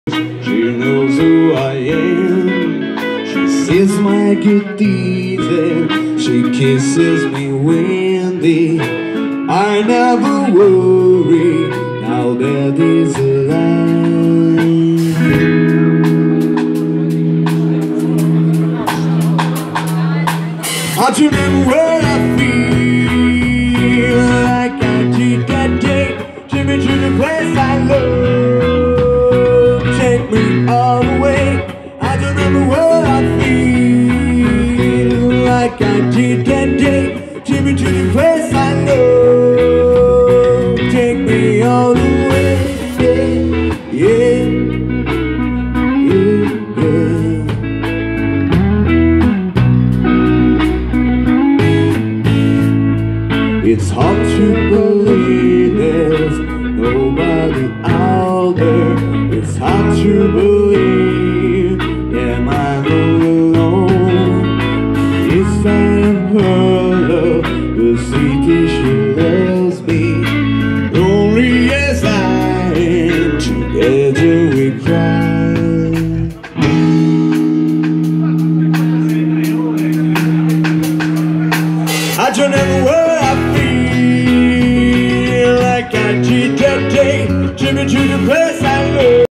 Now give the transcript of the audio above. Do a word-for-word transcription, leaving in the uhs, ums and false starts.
She knows who I am. She sees my good deeds and she kisses me windy. I never worry now that is alive. I do remember what I feel like I did that day. Take me to the place I love. Take me all the way. I don't remember what I feel like I did that day. Take me to the place I love. Take me all the way. Yeah, yeah, yeah, yeah. It's hard to believe there's nobody out there. It's hard to believe, yeah, I'm all alone. Yes, I am her love, the city she loves me. Lonely as I am, together we cry. I don't know what I feel like I did that day. Take me to the place I love.